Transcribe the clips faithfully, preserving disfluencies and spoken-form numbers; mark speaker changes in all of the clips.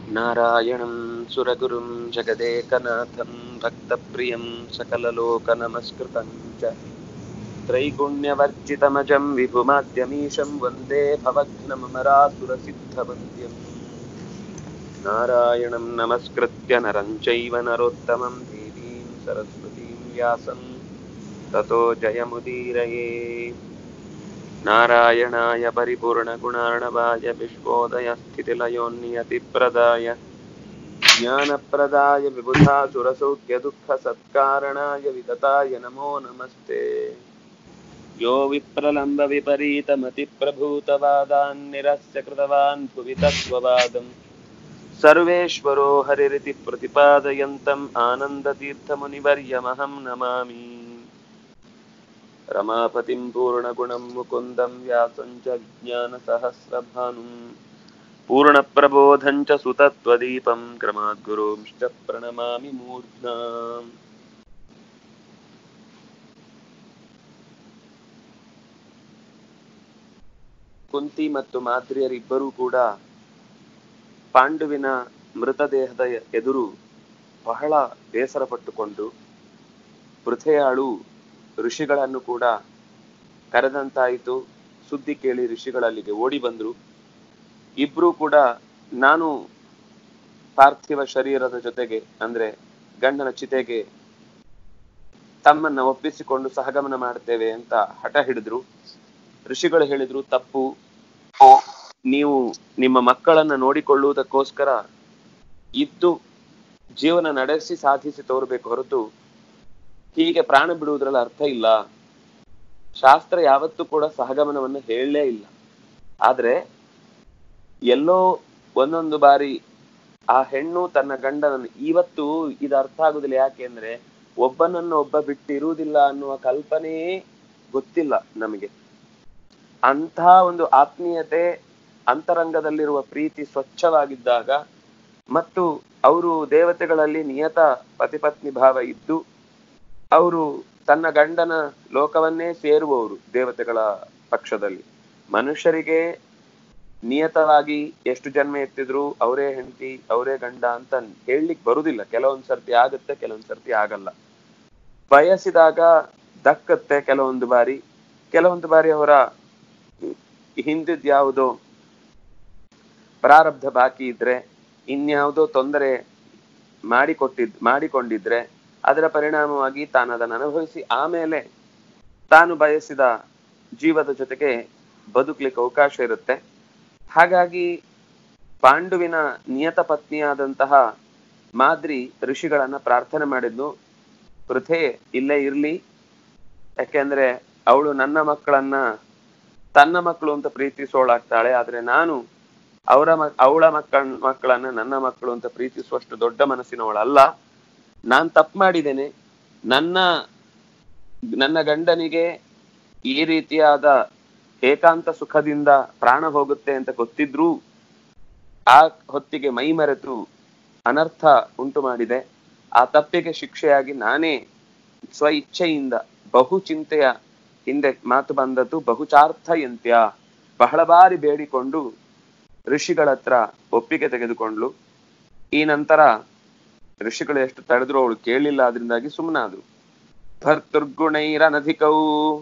Speaker 1: ನಾರಾಯಣಂ ಸುರಗುರುಂ ಜಗದೇಕನಾಥಂ ಭಕ್ತಪ್ರಿಯಂ ಸಕಲಲೋಕನಮಸ್ಕೃತಂ ಚ ತ್ರೈಗುಣ್ಯವರ್ಜಿತಮಜಂ ವಿಭುಮಾದ್ಯಮೀಶಂ ವಂದೇ ಭವಘ್ನಮರಾಸುರಸಿದ್ಧವಂದ್ಯಂ ನಾರಾಯಣಂ ನಮಸ್ಕೃತ್ಯ ನರಂ ಚೈವ ನರೋತ್ತಮಂ ದೇವೀಂ ಸರಸ್ವತೀಂ ವ್ಯಾಸಂ ತತೋ ಜಯಮುದೀರಯೇ. ನಾರಾಯಣಾಯ ಪರಿಪೂರ್ಣಗುಣಾರ್ಣವಾಯ ವಿಶ್ವೋದಯ ಸ್ಥಿತಿಲಯೋನ್ನಿಯತಿಪ್ರದಾಯ ಜ್ಞಾನಪ್ರದಾಯ ವಿಬುಧಾಸುರಸೌಖ್ಯದುಃಖಸತ್ಕಾರಣಾಯ ವಿತತಾಯ ನಮೋ ನಮಸ್ತೆ. ಯೋ ವಿಪ್ರಲಂಬ ವಿಪರೀತಮತಿಪ್ರಭೂತವಾದಾನ್ ನಿರಸ್ಯ ಕೃತವಾನ್ ಭುವಿ ತತ್ವವಾದಂ ಸರ್ವೇಶ್ವರೋ ಹರಿರಿತಿ ಪ್ರತಿಪಾದಯಂತಂ ಆನಂದತೀರ್ಥಮುನಿವರ್ಯಮಹಂ ನಮಾಮಿ. ರಮಾಪತಿಂ ಪೂರ್ಣಗುಣಂ ಮುಕುಂದಂ ವ್ಯಾಸಂ ಚ ವಿಜ್ಞಾನಸಹಸ್ರಭಾನುಂ ಪೂರ್ಣಪ್ರಬೋಧಂ ಚ ಸುತತ್ವದೀಪಂ ಕ್ರಮಾದ್ಗುರುಂಶ್ಚ ಪ್ರಣಮಾಮಿ ಮೂರ್ಧ್ನಾ. ಕುಂತಿ ಮತ್ತು ಮಾದ್ರಿಯರಿಬ್ಬರೂ ಕೂಡ ಪಾಂಡುವಿನ ಮೃತದೇಹದ ಎದುರು ಬಹಳ ಬೇಸರ ಪಟ್ಟುಕೊಂಡು ಪೃಥೆಯಾಳು ಋಷಿಗಳನ್ನು ಕೂಡ ಕರೆದಂತಾಯಿತು. ಸುದ್ದಿ ಕೇಳಿ ಋಷಿಗಳಲ್ಲಿಗೆ ಓಡಿ ಬಂದ್ರು. ಇಬ್ರು ಕೂಡ ನಾನು ಪಾರ್ಥಿವ ಶರೀರದ ಜೊತೆಗೆ ಅಂದ್ರೆ ಗಂಡನ ಚಿತೆಗೆ ತಮ್ಮನ್ನ ಒಪ್ಪಿಸಿಕೊಂಡು ಸಹಗಮನ ಮಾಡ್ತೇವೆ ಅಂತ ಹಠ ಹಿಡಿದ್ರು. ಋಷಿಗಳು ಹೇಳಿದ್ರು, ತಪ್ಪು, ನೀವು ನಿಮ್ಮ ಮಕ್ಕಳನ್ನ ನೋಡಿಕೊಳ್ಳುವುದಕ್ಕೋಸ್ಕರ ಇದ್ದು ಜೀವನ ನಡೆಸಿ ಸಾಧಿಸಿ ತೋರ್ಬೇಕು ಹೊರತು ಹೀಗೆ ಪ್ರಾಣ ಬಿಡುವುದ್ರಲ್ಲಿ ಅರ್ಥ ಇಲ್ಲ. ಶಾಸ್ತ್ರ ಯಾವತ್ತೂ ಕೂಡ ಸಹಗಮನವನ್ನು ಹೇಳಲೇ ಇಲ್ಲ. ಆದ್ರೆ ಎಲ್ಲೋ ಒಂದೊಂದು ಬಾರಿ ಆ ಹೆಣ್ಣು ತನ್ನ ಗಂಡನನ್ನು, ಇವತ್ತು ಇದು ಅರ್ಥ ಆಗುದಿಲ್ಲ. ಯಾಕೆ ಅಂದ್ರೆ ಒಬ್ಬನನ್ನು ಒಬ್ಬ ಬಿಟ್ಟಿರುವುದಿಲ್ಲ ಅನ್ನುವ ಕಲ್ಪನೆಯೇ ಗೊತ್ತಿಲ್ಲ ನಮಗೆ. ಅಂಥ ಒಂದು ಆತ್ಮೀಯತೆ, ಅಂತರಂಗದಲ್ಲಿರುವ ಪ್ರೀತಿ ಸ್ವಚ್ಛವಾಗಿದ್ದಾಗ ಮತ್ತು ಅವರು ದೇವತೆಗಳಲ್ಲಿ ನಿಯತ ಪತಿಪತ್ನಿ ಭಾವ ಇದ್ದು ಅವರು ತನ್ನ ಗಂಡನ ಲೋಕವನ್ನೇ ಸೇರುವವರು ದೇವತೆಗಳ ಪಕ್ಷದಲ್ಲಿ. ಮನುಷ್ಯರಿಗೆ ನಿಯತವಾಗಿ ಎಷ್ಟು ಜನ್ಮ ಎತ್ತಿದ್ರು ಅವರೇ ಹೆಂಡತಿ ಅವರೇ ಗಂಡ ಅಂತ ಹೇಳಲಿಕ್ಕೆ ಬರುದಿಲ್ಲ. ಕೆಲವೊಂದ್ ಸರ್ತಿ ಆಗುತ್ತೆ, ಕೆಲವೊಂದ್ ಸರ್ತಿ ಆಗಲ್ಲ. ಬಯಸಿದಾಗ ದಕ್ಕತ್ತೆ ಕೆಲವೊಂದು ಬಾರಿ, ಕೆಲವೊಂದು ಬಾರಿ ಅವರ ಹಿಂದಿದ್ ಯಾವುದೋ ಪ್ರಾರಬ್ಧ ಬಾಕಿ ಇದ್ರೆ, ಇನ್ಯಾವುದೋ ತೊಂದರೆ ಮಾಡಿಕೊಟ್ಟಿದ್ ಮಾಡಿಕೊಂಡಿದ್ರೆ ಅದರ ಪರಿಣಾಮವಾಗಿ ತಾನು ಅದನ್ನು ಅನುಭವಿಸಿ ಆಮೇಲೆ ತಾನು ಬಯಸಿದ ಜೀವದ ಜೊತೆಗೆ ಬದುಕಲಿಕ್ಕೆ ಅವಕಾಶ ಇರುತ್ತೆ. ಹಾಗಾಗಿ ಪಾಂಡುವಿನ ನಿಯತ ಪತ್ನಿಯಾದಂತಹ ಮಾದ್ರಿ ಋಷಿಗಳನ್ನ ಪ್ರಾರ್ಥನೆ ಮಾಡಿದ್ಲು, ಪೃಥೆ ಇಲ್ಲೇ ಇರ್ಲಿ, ಯಾಕೆಂದ್ರೆ ಅವಳು ನನ್ನ ಮಕ್ಕಳನ್ನ ತನ್ನ ಮಕ್ಕಳು ಅಂತ ಪ್ರೀತಿಸೋಳಾಗ್ತಾಳೆ. ಆದ್ರೆ ನಾನು ಅವರ ಮ ಅವಳ ಮಕ್ಕಳ ಮಕ್ಕಳನ್ನ ನನ್ನ ಮಕ್ಕಳು ಅಂತ ಪ್ರೀತಿಸುವಷ್ಟು ದೊಡ್ಡ ಮನಸ್ಸಿನವಳಲ್ಲ. ನಾನ್ ತಪ್ಪು ಮಾಡಿದ್ದೇನೆ. ನನ್ನ ನನ್ನ ಗಂಡನಿಗೆ ಈ ರೀತಿಯಾದ ಏಕಾಂತ ಸುಖದಿಂದ ಪ್ರಾಣ ಹೋಗುತ್ತೆ ಅಂತ ಗೊತ್ತಿದ್ರೂ ಆ ಹೊತ್ತಿಗೆ ಮೈ ಮರೆತು ಅನರ್ಥ ಉಂಟು ಮಾಡಿದೆ. ಆ ತಪ್ಪಿಗೆ ಶಿಕ್ಷೆಯಾಗಿ ನಾನೇ ಸ್ವ ಇಚ್ಛೆಯಿಂದ ಬಹು ಚಿಂತೆಯ ಹಿಂದೆ ಮಾತು ಬಂದದ್ದು ಬಹುಚಾರ್ಥಯಂತ್ಯ, ಬಹಳ ಬಾರಿ ಬೇಡಿಕೊಂಡು ಋಷಿಗಳ ಹತ್ರ ಒಪ್ಪಿಗೆ ತೆಗೆದುಕೊಂಡ್ಲು. ಈ ನಂತರ ಋಷಿಗಳು ಎಷ್ಟು ತಡೆದ್ರು ಅವಳು ಕೇಳಲಿಲ್ಲ. ಅದರಿಂದಾಗಿ ಸುಮ್ಮನಾದ್ರು. ಭರ್ತೃರ್ಗುಣೈರನಧಿಕೌ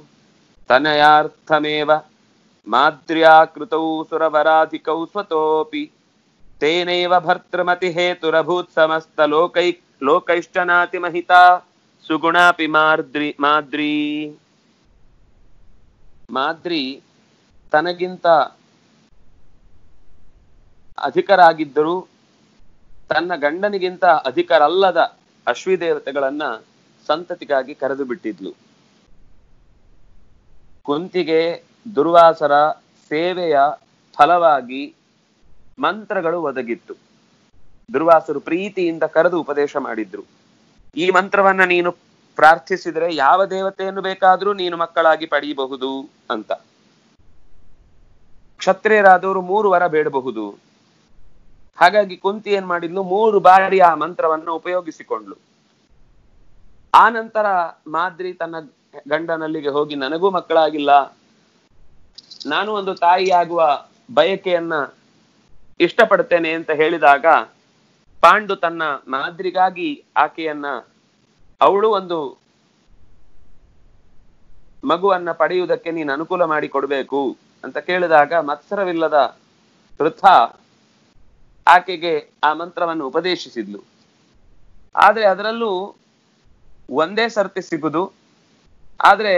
Speaker 1: ತನಯಾರ್ಥಮೇವ ಮಾದ್ರ್ಯಾಕೃತೌ ಸುರವರಾಧಿಕೌ ಸ್ವತೋಪಿ ತೇನೈವ ಭರ್ತೃಮತಿ ಹೇತುರಭೂತ್ ಸಮಸ್ತ ಲೋಕೈ ಲೋಕೈಶ್ಚನಾತಿ ಮಹಿತಾ ಸುಗುಣಾಪಿ ಮಾದ್ರಿ ಮಾದ್ರಿ ಮಾದ್ರಿ ತನಗಿಂತ ಅಧಿಕರಾಗಿದ್ದರೂ ತನ್ನ ಗಂಡನಿಗಿಂತ ಅಧಿಕರಲ್ಲದ ಅಶ್ವಿದೇವತೆಗಳನ್ನ ಸಂತತಿಗಾಗಿ ಕರೆದು ಬಿಟ್ಟಿದ್ಲು. ಕುಂತಿಗೆ ದುರ್ವಾಸರ ಸೇವೆಯ ಫಲವಾಗಿ ಮಂತ್ರಗಳು ಒದಗಿತ್ತು. ದುರ್ವಾಸರು ಪ್ರೀತಿಯಿಂದ ಕರೆದು ಉಪದೇಶ ಮಾಡಿದ್ರು. ಈ ಮಂತ್ರವನ್ನ ನೀನು ಪ್ರಾರ್ಥಿಸಿದ್ರೆ ಯಾವ ದೇವತೆಯನ್ನು ಬೇಕಾದ್ರೂ ನೀನು ಮಕ್ಕಳಾಗಿ ಪಡೆಯಬಹುದು ಅಂತ. ಕ್ಷತ್ರಿಯರಾದವರು ಮೂರು ವರ ಬೇಡಬಹುದು. ಹಾಗಾಗಿ ಕುಂತಿ ಏನ್ ಮಾಡಿದ್ಲು, ಮೂರು ಬಾರಿ ಆ ಮಂತ್ರವನ್ನ ಉಪಯೋಗಿಸಿಕೊಂಡ್ಲು. ಆ ನಂತರ ಮಾದ್ರಿ ತನ್ನ ಗಂಡನಲ್ಲಿಗೆ ಹೋಗಿ, ನನಗೂ ಮಕ್ಕಳಾಗಿಲ್ಲ, ನಾನು ಒಂದು ತಾಯಿಯಾಗುವ ಬಯಕೆಯನ್ನ ಇಷ್ಟಪಡ್ತೇನೆ ಅಂತ ಹೇಳಿದಾಗ ಪಾಂಡು ತನ್ನ ಮಾದ್ರಿಗಾಗಿ ಆಕೆಯನ್ನ, ಅವಳು ಒಂದು ಮಗುವನ್ನ ಪಡೆಯುವುದಕ್ಕೆ ನೀನು ಅನುಕೂಲ ಮಾಡಿ ಕೊಡ್ಬೇಕು ಅಂತ ಕೇಳಿದಾಗ ಮತ್ಸರವಿಲ್ಲದ ಪೃಥ ಆಕೆಗೆ ಆ ಮಂತ್ರವನ್ನು ಉಪದೇಶಿಸಿದ್ಲು. ಆದ್ರೆ ಅದರಲ್ಲೂ ಒಂದೇ ಸರ್ತಿ ಸಿಗುದು, ಆದ್ರೆ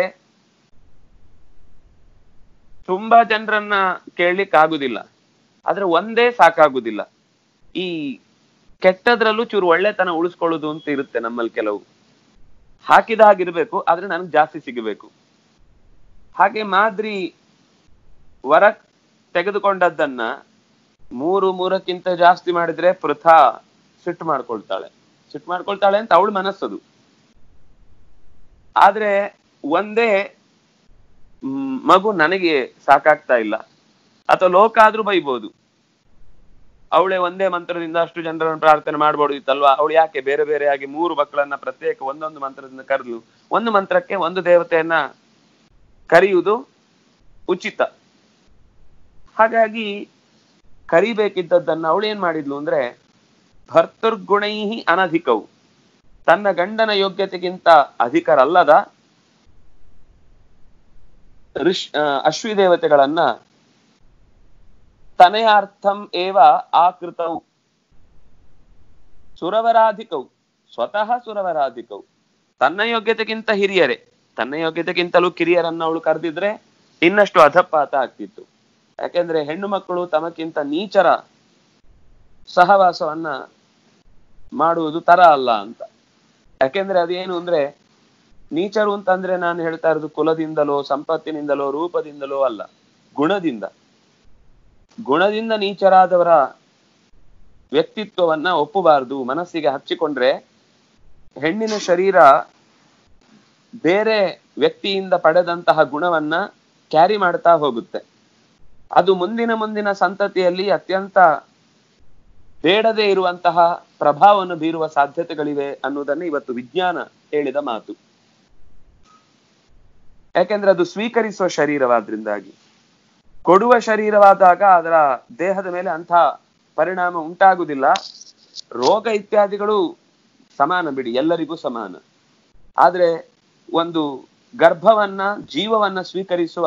Speaker 1: ತುಂಬಾ ಜನರನ್ನ ಕೇಳಲಿಕ್ಕೆ ಆಗುದಿಲ್ಲ. ಆದ್ರೆ ಒಂದೇ ಸಾಕಾಗುದಿಲ್ಲ. ಈ ಕೆಟ್ಟದ್ರಲ್ಲೂ ಚೂರು ಒಳ್ಳೆತನ ಉಳಿಸ್ಕೊಳ್ಳೋದು ಅಂತ ಇರುತ್ತೆ ನಮ್ಮಲ್ಲಿ ಕೆಲವು. ಹಾಕಿದ ಹಾಗಿರ್ಬೇಕು, ಆದ್ರೆ ನನ್ಗೆ ಜಾಸ್ತಿ ಸಿಗಬೇಕು. ಹಾಗೆ ಮಾದ್ರಿ ವರ ತೆಗೆದುಕೊಂಡದ್ದನ್ನ ಮೂರು ಮೂರಕ್ಕಿಂತ ಜಾಸ್ತಿ ಮಾಡಿದ್ರೆ ಪೃಥಾ ಸಿಟ್ಟು ಮಾಡ್ಕೊಳ್ತಾಳೆ. ಸಿಟ್ಟು ಮಾಡ್ಕೊಳ್ತಾಳೆ ಅಂತ ಅವಳು ಮನಸ್ಸದು. ಆದ್ರೆ ಒಂದೇ ಮಗು ನನಗೆ ಸಾಕಾಗ್ತಾ ಇಲ್ಲ, ಅಥವಾ ಲೋಕ ಆದ್ರೂ ಬೈಬೋದು. ಅವಳೇ ಒಂದೇ ಮಂತ್ರದಿಂದ ಅಷ್ಟು ಜನರನ್ನು ಪ್ರಾರ್ಥನೆ ಮಾಡ್ಬೋದಿತ್ತಲ್ವಾ, ಅವಳು ಯಾಕೆ ಬೇರೆ ಬೇರೆ ಆಗಿ ಮೂರು ಮಕ್ಕಳನ್ನ ಪ್ರತ್ಯೇಕ ಒಂದೊಂದು ಮಂತ್ರದಿಂದ ಕರೆದ್ಲು? ಒಂದು ಮಂತ್ರಕ್ಕೆ ಒಂದು ದೇವತೆಯನ್ನ ಕರೆಯುವುದು ಉಚಿತ. ಹಾಗಾಗಿ ಕರಿಬೇಕಿದ್ದದ್ದನ್ನ ಅವಳು ಏನ್ ಮಾಡಿದ್ಲು ಅಂದ್ರೆ, ಭರ್ತೃಗುಣೈಹಿ ಅನಧಿಕವು, ತನ್ನ ಗಂಡನ ಯೋಗ್ಯತೆಗಿಂತ ಅಧಿಕರಲ್ಲದ ಋಷ್ ಅಶ್ವಿ ದೇವತೆಗಳನ್ನ ತನಯಾರ್ಥಂ ಏವ ಆಕೃತವು ಸುರವರಾಧಿಕವು, ಸ್ವತಃ ಸುರವರಾಧಿಕವು, ತನ್ನ ಯೋಗ್ಯತೆಗಿಂತ ಹಿರಿಯರೇ, ತನ್ನ ಯೋಗ್ಯತೆಗಿಂತಲೂ ಕಿರಿಯರನ್ನ ಅವಳು ಕರೆದಿದ್ರೆ ಇನ್ನಷ್ಟು ಅಧಪಾತ ಆಗ್ತಿತ್ತು. ಯಾಕೆಂದ್ರೆ ಹೆಣ್ಣು ಮಕ್ಕಳು ತಮಕ್ಕಿಂತ ನೀಚರ ಸಹವಾಸವನ್ನ ಮಾಡುವುದು ತರ ಅಲ್ಲ ಅಂತ. ಯಾಕೆಂದ್ರೆ ಅದೇನು ಅಂದ್ರೆ, ನೀಚರು ಅಂತಂದ್ರೆ ನಾನು ಹೇಳ್ತಾ ಇರೋದು ಕುಲದಿಂದಲೋ ಸಂಪತ್ತಿನಿಂದಲೋ ರೂಪದಿಂದಲೋ ಅಲ್ಲ, ಗುಣದಿಂದ. ಗುಣದಿಂದ ನೀಚರಾದವರ ವ್ಯಕ್ತಿತ್ವವನ್ನ ಒಪ್ಪಬಾರದು. ಮನಸ್ಸಿಗೆ ಹಚ್ಚಿಕೊಂಡ್ರೆ ಹೆಣ್ಣಿನ ಶರೀರ ಬೇರೆ ವ್ಯಕ್ತಿಯಿಂದ ಪಡೆದಂತಹ ಗುಣವನ್ನ ಕ್ಯಾರಿ ಮಾಡ್ತಾ ಹೋಗುತ್ತೆ. ಅದು ಮುಂದಿನ ಮುಂದಿನ ಸಂತತಿಯಲ್ಲಿ ಅತ್ಯಂತ ಬೇಡದೇ ಇರುವಂತಹ ಪ್ರಭಾವವನ್ನು ಬೀರುವ ಸಾಧ್ಯತೆಗಳಿವೆ ಅನ್ನುವುದನ್ನು ಇವತ್ತು ವಿಜ್ಞಾನ ಹೇಳಿದ ಮಾತು. ಯಾಕೆಂದ್ರೆ ಅದು ಸ್ವೀಕರಿಸುವ ಶರೀರವಾದ್ರಿಂದಾಗಿ. ಕೊಡುವ ಶರೀರವಾದಾಗ ಅದರ ದೇಹದ ಮೇಲೆ ಅಂಥ ಪರಿಣಾಮ ಉಂಟಾಗುವುದಿಲ್ಲ. ರೋಗ ಇತ್ಯಾದಿಗಳು ಸಮಾನ ಬಿಡಿ, ಎಲ್ಲರಿಗೂ ಸಮಾನ. ಆದ್ರೆ ಒಂದು ಗರ್ಭವನ್ನ, ಜೀವವನ್ನ ಸ್ವೀಕರಿಸುವ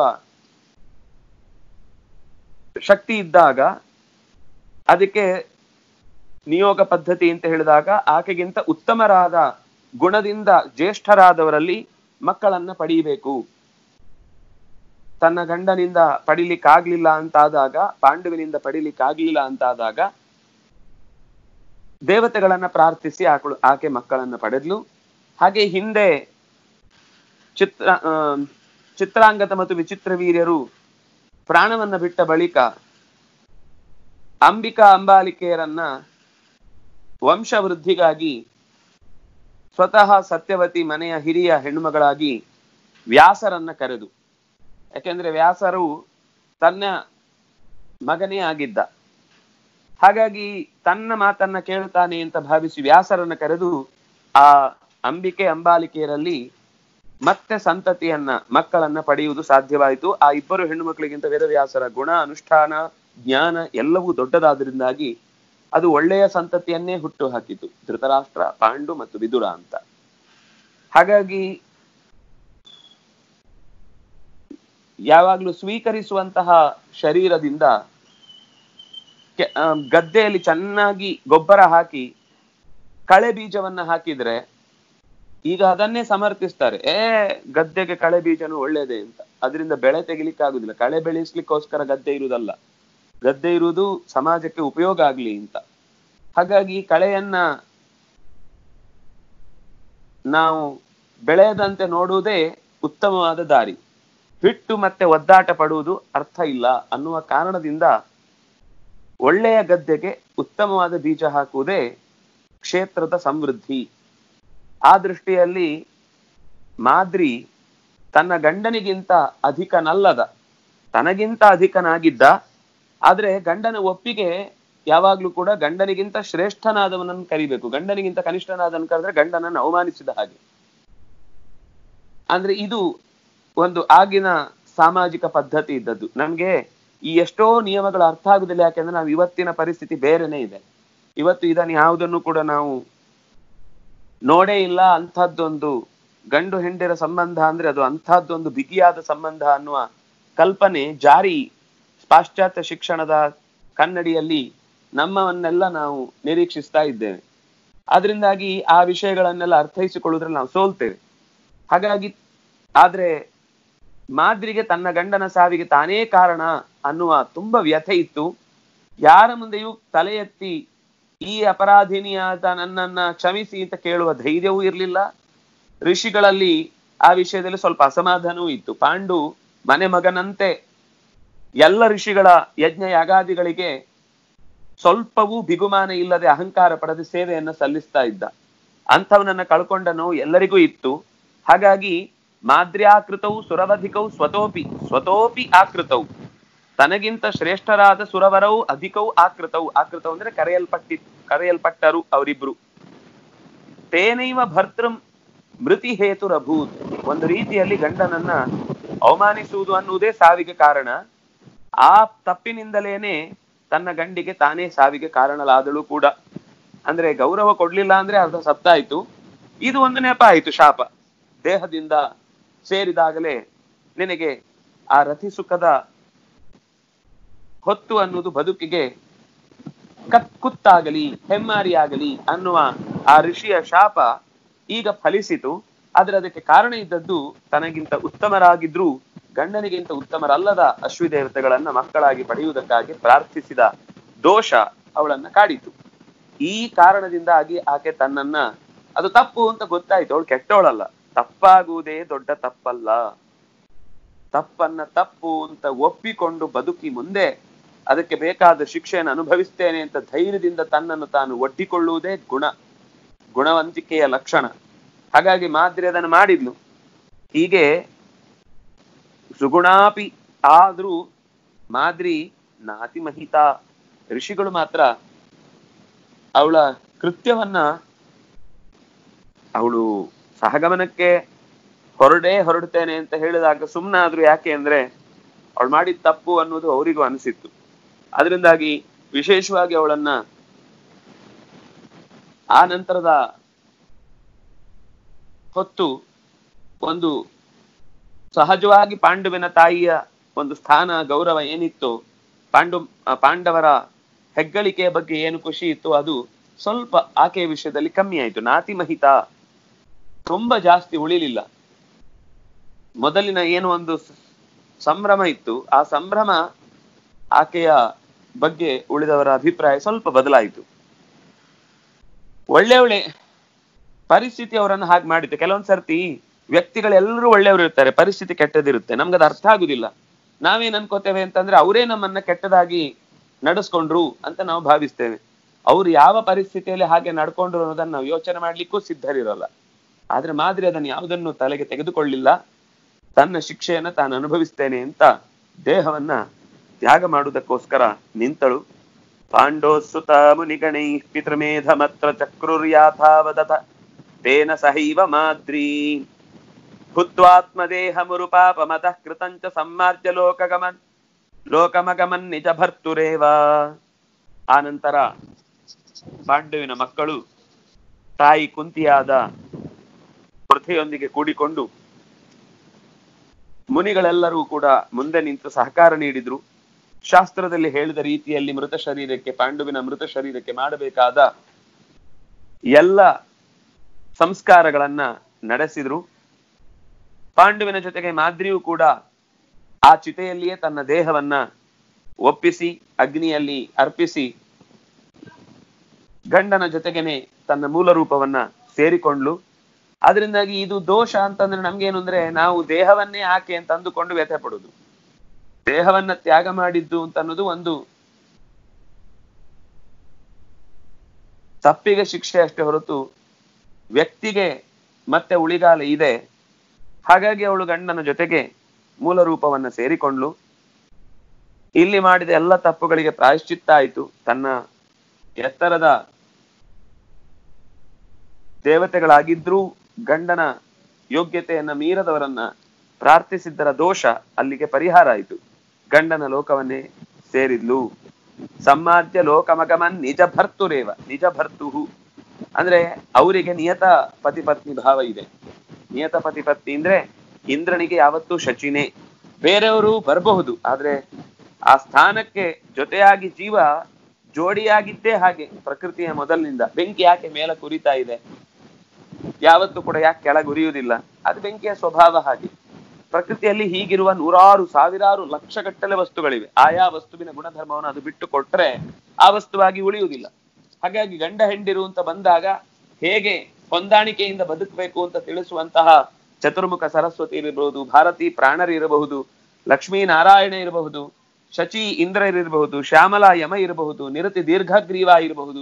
Speaker 1: ಶಕ್ತಿ ಇದ್ದಾಗ, ಅದಕ್ಕೆ ನಿಯೋಗ ಪದ್ಧತಿ ಅಂತ ಹೇಳಿದಾಗ ಆಕೆಗಿಂತ ಉತ್ತಮರಾದ ಗುಣದಿಂದ ಜ್ಯೇಷ್ಠರಾದವರಲ್ಲಿ ಮಕ್ಕಳನ್ನ ಪಡೀಬೇಕು. ತನ್ನ ಗಂಡನಿಂದ ಪಡಿಲಿಕ್ಕಾಗ್ಲಿಲ್ಲ ಅಂತಾದಾಗ, ಪಾಂಡುವಿನಿಂದ ಪಡಿಲಿಕ್ಕಾಗ್ಲಿಲ್ಲ ಅಂತಾದಾಗ ದೇವತೆಗಳನ್ನ ಪ್ರಾರ್ಥಿಸಿ ಆಕಳು ಆಕೆ ಮಕ್ಕಳನ್ನ ಪಡೆದ್ಲು. ಹಾಗೆ ಹಿಂದೆ ಚಿತ್ರ ಚಿತ್ರಾಂಗದ ಮತ್ತು ವಿಚಿತ್ರ ವೀರ್ಯರು ಪ್ರಾಣವನ್ನ ಬಿಟ್ಟ ಬಳಿಕ ಅಂಬಿಕಾ ಅಂಬಾಲಿಕೆಯರನ್ನ ವಂಶವೃದ್ಧಿಗಾಗಿ ಸ್ವತಃ ಸತ್ಯವತಿ ಮನೆಯ ಹಿರಿಯ ಹೆಣ್ಣುಮಗಳಾಗಿ ವ್ಯಾಸರನ್ನ ಕರೆದು, ಯಾಕೆಂದ್ರೆ ವ್ಯಾಸರು ತನ್ನ ಮಗನೇ ಆಗಿದ್ದ, ಹಾಗಾಗಿ ತನ್ನ ಮಾತನ್ನ ಕೇಳುತ್ತಾನೆ ಅಂತ ಭಾವಿಸಿ ವ್ಯಾಸರನ್ನ ಕರೆದು ಆ ಅಂಬಿಕೆ ಅಂಬಾಲಿಕೆಯರಲ್ಲಿ ಮತ್ತೆ ಸಂತತಿಯನ್ನ, ಮಕ್ಕಳನ್ನ ಪಡೆಯುವುದು ಸಾಧ್ಯವಾಯಿತು. ಆ ಇಬ್ಬರು ಹೆಣ್ಣು ಮಕ್ಕಳಿಗಿಂತ ವೇದವ್ಯಾಸರ ಗುಣ, ಅನುಷ್ಠಾನ, ಜ್ಞಾನ ಎಲ್ಲವೂ ದೊಡ್ಡದಾದ್ರಿಂದಾಗಿ ಅದು ಒಳ್ಳೆಯ ಸಂತತಿಯನ್ನೇ ಹುಟ್ಟು ಹಾಕಿತು, ಧೃತರಾಷ್ಟ್ರ, ಪಾಂಡು ಮತ್ತು ವಿದುರ ಅಂತ. ಹಾಗಾಗಿ ಯಾವಾಗ್ಲೂ ಸ್ವೀಕರಿಸುವಂತಹ ಶರೀರದಿಂದ ಗದ್ದೆಯಲ್ಲಿ ಚೆನ್ನಾಗಿ ಗೊಬ್ಬರ ಹಾಕಿ ಕಳೆ ಬೀಜವನ್ನ ಹಾಕಿದ್ರೆ ಈಗ ಅದನ್ನೇ ಸಮರ್ಥಿಸ್ತಾರೆ, ಏ ಗದ್ದೆಗೆ ಕಳೆ ಬೀಜನು ಒಳ್ಳೇದೇ ಅಂತ. ಅದರಿಂದ ಬೆಳೆ ತೆಗಿಲಿಕ್ಕೆ ಆಗುದಿಲ್ಲ. ಕಳೆ ಬೆಳೆಸ್ಲಿಕ್ಕೋಸ್ಕರ ಗದ್ದೆ ಇರುವುದಲ್ಲ, ಗದ್ದೆ ಇರುವುದು ಸಮಾಜಕ್ಕೆ ಉಪಯೋಗ ಆಗ್ಲಿ ಅಂತ. ಹಾಗಾಗಿ ಕಳೆಯನ್ನ ನಾವು ಬೆಳೆಯದಂತೆ ನೋಡುವುದೇ ಉತ್ತಮವಾದ ದಾರಿ. ಬಿಟ್ಟು ಮತ್ತೆ ಒದ್ದಾಟ ಪಡುವುದು ಅರ್ಥ ಇಲ್ಲ ಅನ್ನುವ ಕಾರಣದಿಂದ ಒಳ್ಳೆಯ ಗದ್ದೆಗೆ ಉತ್ತಮವಾದ ಬೀಜ ಹಾಕುವುದೇ ಕ್ಷೇತ್ರದ ಸಮೃದ್ಧಿ. ಆ ದೃಷ್ಟಿಯಲ್ಲಿ ಮಾದ್ರಿ ತನ್ನ ಗಂಡನಿಗಿಂತ ಅಧಿಕನಲ್ಲದ, ತನಗಿಂತ ಅಧಿಕನಾಗಿದ್ದ, ಆದ್ರೆ ಗಂಡನ ಒಪ್ಪಿಗೆ ಯಾವಾಗ್ಲೂ ಕೂಡ ಗಂಡನಿಗಿಂತ ಶ್ರೇಷ್ಠನಾದವನನ್ನು ಕರಿಬೇಕು. ಗಂಡನಿಗಿಂತ ಕನಿಷ್ಠನಾದವನು ಕರೆದ್ರೆ ಗಂಡನನ್ನು ಅವಮಾನಿಸಿದ ಹಾಗೆ. ಅಂದ್ರೆ ಇದು ಒಂದು ಆಗಿನ ಸಾಮಾಜಿಕ ಪದ್ಧತಿ ಇದ್ದದ್ದು. ನಮ್ಗೆ ಈ ಎಷ್ಟೋ ನಿಯಮಗಳು ಅರ್ಥ ಆಗುದಿಲ್ಲ, ಯಾಕೆಂದ್ರೆ ನಾವು ಇವತ್ತಿನ ಪರಿಸ್ಥಿತಿ ಬೇರೆನೇ ಇದೆ. ಇವತ್ತು ಇದನ್ನು ಯಾವುದನ್ನು ಕೂಡ ನಾವು ನೋಡೇ ಇಲ್ಲ. ಅಂಥದ್ದೊಂದು ಗಂಡು ಹೆಂಡಿರ ಸಂಬಂಧ ಅಂದ್ರೆ ಅದು ಅಂಥದ್ದೊಂದು ಬಿಗಿಯಾದ ಸಂಬಂಧ ಅನ್ನುವ ಕಲ್ಪನೆ ಜಾರಿ ಪಾಶ್ಚಾತ್ಯ ಶಿಕ್ಷಣದ ಕನ್ನಡಿಯಲ್ಲಿ ನಮ್ಮವನ್ನೆಲ್ಲ ನಾವು ನಿರೀಕ್ಷಿಸ್ತಾ ಇದ್ದೇವೆ. ಆದ್ರಿಂದಾಗಿ ಆ ವಿಷಯಗಳನ್ನೆಲ್ಲ ಅರ್ಥೈಸಿಕೊಳ್ಳುವುದ್ರಲ್ಲಿ ನಾವು ಸೋಲ್ತೇವೆ. ಹಾಗಾಗಿ ಆದ್ರೆ ಮಾದ್ರಿಗೆ ತನ್ನ ಗಂಡನ ಸಾವಿಗೆ ತಾನೇ ಕಾರಣ ಅನ್ನುವ ತುಂಬಾ ವ್ಯಥೆ ಇತ್ತು. ಯಾರ ಮುಂದೆಯೂ ತಲೆ ಎತ್ತಿ ಈ ಅಪರಾಧಿನಿಯಾದ ನನ್ನನ್ನ ಕ್ಷಮಿಸಿ ಅಂತ ಕೇಳುವ ಧೈರ್ಯವೂ ಇರಲಿಲ್ಲ. ಋಷಿಗಳಲ್ಲಿ ಆ ವಿಷಯದಲ್ಲಿ ಸ್ವಲ್ಪ ಅಸಮಾಧಾನವೂ ಇತ್ತು. ಪಾಂಡು ಮನೆ ಮಗನಂತೆ ಎಲ್ಲ ಋಷಿಗಳ ಯಜ್ಞ ಯಾಗಾದಿಗಳಿಗೆ ಸ್ವಲ್ಪವೂ ಬಿಗುಮಾನ ಇಲ್ಲದೆ ಅಹಂಕಾರ ಪಡೆದ ಸೇವೆಯನ್ನ ಸಲ್ಲಿಸ್ತಾ ಇದ್ದ. ಅಂಥವನನ್ನ ಕಳ್ಕೊಂಡ ನೋವು ಎಲ್ಲರಿಗೂ ಇತ್ತು. ಹಾಗಾಗಿ ಮಾದ್ರ್ಯಾಕೃತವು ಸುರವಧಿಕವು ಸ್ವತೋಪಿ ಸ್ವತೋಪಿ ಆಕೃತವು, ತನಗಿಂತ ಶ್ರೇಷ್ಠರಾದ ಸುರವರವು ಅಧಿಕವು ಆಕೃತವು. ಆಕೃತವು ಅಂದ್ರೆ ಕರೆಯಲ್ಪಟ್ಟಿ ಕರೆಯಲ್ಪಟ್ಟರು ಅವರಿಬ್ರು. ತೇನೈವ ಭರ್ತೃಂ ಮೃತಿ ಹೇತುರಭೂತ್, ಒಂದು ರೀತಿಯಲ್ಲಿ ಗಂಡನನ್ನ ಅವಮಾನಿಸುವುದು ಅನ್ನುವುದೇ ಸಾವಿಗೆ ಕಾರಣ. ಆ ತಪ್ಪಿನಿಂದಲೇನೆ ತನ್ನ ಗಂಡಿಗೆ ತಾನೇ ಸಾವಿಗೆ ಕಾರಣಲಾದಳು ಕೂಡ. ಅಂದ್ರೆ ಗೌರವ ಕೊಡ್ಲಿಲ್ಲ ಅಂದ್ರೆ ಅರ್ಧ ಸತ್ತಾಯ್ತು. ಇದು ಒಂದು ನೆಪ ಆಯ್ತು, ಶಾಪ. ದೇಹದಿಂದ ಸೇರಿದಾಗಲೇ ನಿನಗೆ ಆ ರತಿ ಸುಖದ ಹೊತ್ತು ಅನ್ನುವುದು ಬದುಕಿಗೆ ಕತ್ಕುತ್ತಾಗಲಿ ಹೆಮ್ಮಾರಿಯಾಗಲಿ ಅನ್ನುವ ಆ ಋಷಿಯ ಶಾಪ ಈಗ ಫಲಿಸಿತು. ಆದ್ರೆ ಅದಕ್ಕೆ ಕಾರಣ ಇದ್ದದ್ದು ತನಗಿಂತ ಉತ್ತಮರಾಗಿದ್ರೂ ಗಂಡನಿಗಿಂತ ಉತ್ತಮರಲ್ಲದ ಅಶ್ವಿದೇವತೆಗಳನ್ನ ಮಕ್ಕಳಾಗಿ ಪಡೆಯುವುದಕ್ಕಾಗಿ ಪ್ರಾರ್ಥಿಸಿದ ದೋಷ ಅವಳನ್ನ ಕಾಡಿತು. ಈ ಕಾರಣದಿಂದಾಗಿ ಆಕೆ ತನ್ನನ್ನ, ಅದು ತಪ್ಪು ಅಂತ ಗೊತ್ತಾಯ್ತು, ಅವಳು ಕೆಟ್ಟವಳಲ್ಲ, ತಪ್ಪಾಗುವುದೇ ದೊಡ್ಡ ತಪ್ಪಲ್ಲ, ತಪ್ಪನ್ನ ತಪ್ಪು ಅಂತ ಒಪ್ಪಿಕೊಂಡು ಬದುಕಿ ಮುಂದೆ ಅದಕ್ಕೆ ಬೇಕಾದ ಶಿಕ್ಷೆಯನ್ನು ಅನುಭವಿಸ್ತೇನೆ ಅಂತ ಧೈರ್ಯದಿಂದ ತನ್ನನ್ನು ತಾನು ಒಡ್ಡಿಕೊಳ್ಳುವುದೇ ಗುಣ, ಗುಣವಂತಿಕೆಯ ಲಕ್ಷಣ. ಹಾಗಾಗಿ ಮಾದ್ರಿ ಅದನ್ನು ಮಾಡಿದ್ಲು. ಹೀಗೆ ಸುಗುಣಾಪಿ ಆದ್ರೂ ಮಾದ್ರಿ ನಾತಿ ಮಹಿತ. ಋಷಿಗಳು ಮಾತ್ರ ಅವಳ ಕೃತ್ಯವನ್ನ, ಅವಳು ಸಹಗಮನಕ್ಕೆ ಹೊರಡೇ ಹೊರಡ್ತೇನೆ ಅಂತ ಹೇಳಿದಾಗ ಸುಮ್ಮನಾದ್ರು. ಯಾಕೆ ಅಂದ್ರೆ ಅವಳು ಮಾಡಿದ ತಪ್ಪು ಅನ್ನೋದು ಅವರಿಗೂ ಅನಿಸಿತ್ತು. ಅದರಿಂದಾಗಿ ವಿಶೇಷವಾಗಿ ಅವಳನ್ನ ಆ ನಂತರದ ಹೊತ್ತು ಒಂದು ಸಹಜವಾಗಿ ಪಾಂಡುವಿನ ತಾಯಿಯ ಒಂದು ಸ್ಥಾನ ಗೌರವ ಏನಿತ್ತು, ಪಾಂಡು ಪಾಂಡವರ ಹೆಗ್ಗಳಿಕೆಯ ಬಗ್ಗೆ ಏನು ಖುಷಿ ಇತ್ತು, ಅದು ಸ್ವಲ್ಪ ಆಕೆಯ ವಿಷಯದಲ್ಲಿ ಕಮ್ಮಿ ಆಯ್ತು. ನಾತಿಮಹಿತ ತುಂಬಾ ಜಾಸ್ತಿ ಉಳಿಲಿಲ್ಲ. ಮೊದಲಿನ ಏನು ಒಂದು ಸಂಭ್ರಮ ಇತ್ತು, ಆ ಸಂಭ್ರಮ ಆಕೆಯ ಬಗ್ಗೆ ಉಳಿದವರ ಅಭಿಪ್ರಾಯ ಸ್ವಲ್ಪ ಬದಲಾಯಿತು. ಒಳ್ಳೆ ಒಳ್ಳೆ ಪರಿಸ್ಥಿತಿ ಅವರನ್ನು ಹಾಗೆ ಮಾಡಿತ್ತು. ಕೆಲವೊಂದ್ ಸರ್ತಿ ವ್ಯಕ್ತಿಗಳೆಲ್ಲರೂ ಒಳ್ಳೆಯವರು ಇರ್ತಾರೆ, ಪರಿಸ್ಥಿತಿ ಕೆಟ್ಟದಿರುತ್ತೆ, ನಮ್ಗದು ಅರ್ಥ ಆಗುದಿಲ್ಲ. ನಾವೇನ್ ಅನ್ಕೋತೇವೆ ಅಂತಂದ್ರೆ ಅವರೇ ನಮ್ಮನ್ನ ಕೆಟ್ಟದಾಗಿ ನಡೆಸ್ಕೊಂಡ್ರು ಅಂತ ನಾವು ಭಾವಿಸ್ತೇವೆ. ಅವ್ರು ಯಾವ ಪರಿಸ್ಥಿತಿಯಲ್ಲಿ ಹಾಗೆ ನಡ್ಕೊಂಡ್ರು ಅನ್ನೋದನ್ನ ನಾವು ಯೋಚನೆ ಮಾಡ್ಲಿಕ್ಕೂ ಸಿದ್ಧರಿರೋಲ್ಲ. ಆದ್ರೆ ಮಾದ್ರಿ ಅದನ್ನು ಯಾವುದನ್ನು ತಲೆಗೆ ತೆಗೆದುಕೊಳ್ಳಿಲ್ಲ. ತನ್ನ ಶಿಕ್ಷೆಯನ್ನ ತಾನು ಅನುಭವಿಸ್ತೇನೆ ಅಂತ ದೇಹವನ್ನ ತ್ಯಾಗ ಮಾಡುವುದಕ್ಕೋಸ್ಕರ ನಿಂತಳು. ಪಾಂಡೋಸುತ ಮುನಿಗಣೈ ಪಿತೃಮೇಧ ಮತ್ರ ಚಕ್ರುರ್ಯಾಥಾವದತ ತೇನ ಸಹೈವ ಮಾದ್ರಿ ಭೂತ್ವಾತ್ಮದೇಹ ಮುರುಪಾಪ ಮತಃ ಕೃತಂಚ ಸಮ್ಮಾರ್ಜ್ಯ ಲೋಕಗಮನ್ ಲೋಕಮಗಮನ್ ನಿಜ ಭರ್ತುರೇವ. ಆ ನಂತರ ಪಾಂಡುವಿನ ಮಕ್ಕಳು ತಾಯಿ ಕುಂತಿಯಾದ ಪೃಥೆಯೊಂದಿಗೆ ಕೂಡಿಕೊಂಡು ಮುನಿಗಳೆಲ್ಲರೂ ಕೂಡ ಮುಂದೆ ನಿಂತು ಸಹಕಾರ ನೀಡಿದ್ರು. ಶಾಸ್ತ್ರದಲ್ಲಿ ಹೇಳಿದ ರೀತಿಯಲ್ಲಿ ಮೃತ ಶರೀರಕ್ಕೆ, ಪಾಂಡುವಿನ ಮೃತ ಶರೀರಕ್ಕೆ ಮಾಡಬೇಕಾದ ಎಲ್ಲ ಸಂಸ್ಕಾರಗಳನ್ನ ನಡೆಸಿದ್ರು. ಪಾಂಡುವಿನ ಜೊತೆಗೆ ಮಾದ್ರಿಯೂ ಕೂಡ ಆ ಚಿತೆಯಲ್ಲಿಯೇ ತನ್ನ ದೇಹವನ್ನ ಒಪ್ಪಿಸಿ ಅಗ್ನಿಯಲ್ಲಿ ಅರ್ಪಿಸಿ ಗಂಡನ ಜೊತೆಗೇನೆ ತನ್ನ ಮೂಲ ರೂಪವನ್ನ ಸೇರಿಕೊಂಡ್ಲು. ಅದರಿಂದಾಗಿ ಇದು ದೋಷ ಅಂತಂದ್ರೆ ನಮ್ಗೇನು ಅಂದ್ರೆ, ನಾವು ದೇಹವನ್ನೇ ಆಕೆ ಅಂತ ಅಂದುಕೊಂಡು ವ್ಯಥೆ ಪಡುದು. ದೇಹವನ್ನ ತ್ಯಾಗ ಮಾಡಿದ್ದು ಅಂತ ಅನ್ನೋದು ಒಂದು ತಪ್ಪಿಗೆ ಶಿಕ್ಷೆ ಅಷ್ಟೇ ಹೊರತು ವ್ಯಕ್ತಿಗೆ ಮತ್ತೆ ಉಳಿಗಾಲ ಇದೆ. ಹಾಗಾಗಿ ಅವಳು ಗಂಡನ ಜೊತೆಗೆ ಮೂಲ ರೂಪವನ್ನ ಸೇರಿಕೊಂಡ್ಲು. ಇಲ್ಲಿ ಮಾಡಿದ ಎಲ್ಲ ತಪ್ಪುಗಳಿಗೆ ಪ್ರಾಯಶ್ಚಿತ್ತ ಆಯಿತು. ತನ್ನ ಎತ್ತರದ ದೇವತೆಗಳಾಗಿದ್ರೂ ಗಂಡನ ಯೋಗ್ಯತೆಯನ್ನ ಮೀರದವರನ್ನ ಪ್ರಾರ್ಥಿಸಿದ್ದರ ದೋಷ ಅಲ್ಲಿಗೆ ಪರಿಹಾರ ಆಯಿತು. ಗಂಡನ ಲೋಕವನ್ನೇ ಸೇರಿದ್ಲು. ಸಮ್ಮಾದ್ಯ ಲೋಕಮಗಮನ್ ನಿಜ ಭರ್ತುರೇವ. ನಿಜ ಭರ್ತುಹು ಅಂದ್ರೆ ಅವರಿಗೆ ನಿಯತ ಪತಿ ಪತ್ನಿ ಭಾವ ಇದೆ. ನಿಯತ ಪತಿ ಪತ್ನಿ ಅಂದ್ರೆ ಇಂದ್ರನಿಗೆ ಯಾವತ್ತೂ ಶಚಿನೇ. ಬೇರೆಯವರು ಬರಬಹುದು, ಆದ್ರೆ ಆ ಸ್ಥಾನಕ್ಕೆ ಜೊತೆಯಾಗಿ ಜೀವ ಜೋಡಿಯಾಗಿದ್ದೇ ಹಾಗೆ. ಪ್ರಕೃತಿಯ ಮೊದಲಿನಿಂದ ಬೆಂಕಿ ಯಾಕೆ ಮೇಲ ಕುರಿತಾ ಇದೆ, ಯಾವತ್ತೂ ಕೂಡ ಯಾಕೆ ಕೆಳಗೆ ಉರಿಯುವುದಿಲ್ಲ, ಅದು ಬೆಂಕಿಯ ಸ್ವಭಾವ ಹಾಗೆ. ಪ್ರಕೃತಿಯಲ್ಲಿ ಹೀಗಿರುವ ನೂರಾರು ಸಾವಿರಾರು ಲಕ್ಷಗಟ್ಟಲೆ ವಸ್ತುಗಳಿವೆ. ಆಯಾ ವಸ್ತುವಿನ ಗುಣಧರ್ಮವನ್ನು ಅದು ಬಿಟ್ಟು ಕೊಟ್ರೆ ಆ ವಸ್ತುವಾಗಿ ಉಳಿಯುವುದಿಲ್ಲ. ಹಾಗಾಗಿ ಗಂಡ ಹೆಂಡಿರು ಅಂತ ಬಂದಾಗ ಹೇಗೆ ಹೊಂದಾಣಿಕೆಯಿಂದ ಬದುಕಬೇಕು ಅಂತ ತಿಳಿಸುವಂತಹ ಚತುರ್ಮುಖ ಸರಸ್ವತಿ ಇರಬಹುದು, ಭಾರತಿ ಪ್ರಾಣರಿರಬಹುದು, ಲಕ್ಷ್ಮೀ ನಾರಾಯಣ ಇರಬಹುದು, ಶಚಿ ಇಂದ್ರರಿರಬಹುದು, ಶ್ಯಾಮಲ ಯಮ ಇರಬಹುದು, ನಿರತಿ ದೀರ್ಘಗ್ರೀವ ಇರಬಹುದು.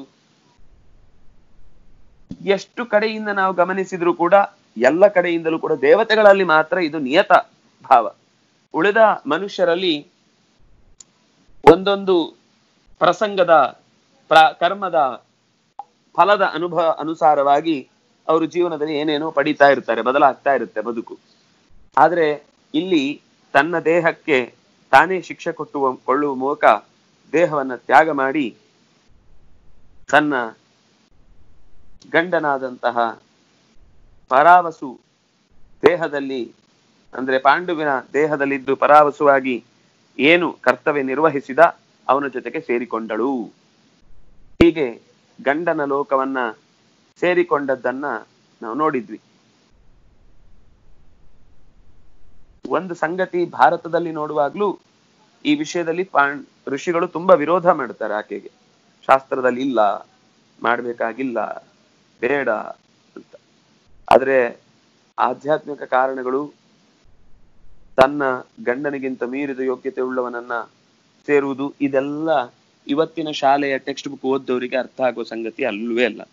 Speaker 1: ಎಷ್ಟು ಕಡೆಯಿಂದ ನಾವು ಗಮನಿಸಿದ್ರು ಕೂಡ ಎಲ್ಲ ಕಡೆಯಿಂದಲೂ ಕೂಡ ದೇವತೆಗಳಲ್ಲಿ ಮಾತ್ರ ಇದು ನಿಯತ ಭಾವ. ಉಳಿದ ಮನುಷ್ಯರಲ್ಲಿ ಒಂದೊಂದು ಪ್ರಸಂಗದ ಪ್ರ ಕರ್ಮದ ಫಲದ ಅನುಭವ ಅನುಸಾರವಾಗಿ ಅವರು ಜೀವನದಲ್ಲಿ ಏನೇನೋ ಪಡಿತಾ ಇರ್ತಾರೆ, ಬದಲಾಗ್ತಾ ಇರುತ್ತೆ ಬದುಕು. ಆದ್ರೆ ಇಲ್ಲಿ ತನ್ನ ದೇಹಕ್ಕೆ ತಾನೇ ಶಿಕ್ಷೆ ಕೊಟ್ಟುವ ಕೊಳ್ಳುವ ಮೂಲಕ ದೇಹವನ್ನ ತ್ಯಾಗ ಮಾಡಿ ತನ್ನ ಗಂಡನಾದಂತಹ ಪರಾವಸು ದೇಹದಲ್ಲಿ ಅಂದ್ರೆ ಪಾಂಡುವಿನ ದೇಹದಲ್ಲಿದ್ದು ಪರಾವಸುವಾಗಿ ಏನು ಕರ್ತವ್ಯ ನಿರ್ವಹಿಸಿದ ಅವನ ಜೊತೆಗೆ ಸೇರಿಕೊಂಡಳು. ಹೀಗೆ ಗಂಡನ ಲೋಕವನ್ನ ಸೇರಿಕೊಂಡದ್ದನ್ನ ನಾವು ನೋಡಿದ್ವಿ. ಒಂದು ಸಂಗತಿ ಭಾರತದಲ್ಲಿ ನೋಡುವಾಗ್ಲೂ ಈ ವಿಷಯದಲ್ಲಿ ಪಾಂಡ್ ಋಷಿಗಳು ತುಂಬಾ ವಿರೋಧ ಮಾಡ್ತಾರೆ ಆಕೆಗೆ. ಶಾಸ್ತ್ರದಲ್ಲಿ ಇಲ್ಲ, ಮಾಡ್ಬೇಕಾಗಿಲ್ಲ, ಬೇಡ ಅಂತ. ಆದ್ರೆ ಆಧ್ಯಾತ್ಮಿಕ ಕಾರಣಗಳು ತನ್ನ ಗಂಡನಿಗಿಂತ ಮೀರಿದ ಯೋಗ್ಯತೆ ಉಳ್ಳವನನ್ನ ಸೇರುವುದು, ಇದೆಲ್ಲ ಇವತ್ತಿನ ಶಾಲೆಯ ಟೆಕ್ಸ್ಟ್ ಬುಕ್ ಓದ್ದವರಿಗೆ ಅರ್ಥ ಆಗೋ ಸಂಗತಿ ಅಲ್ಲವೇ ಅಲ್ಲ.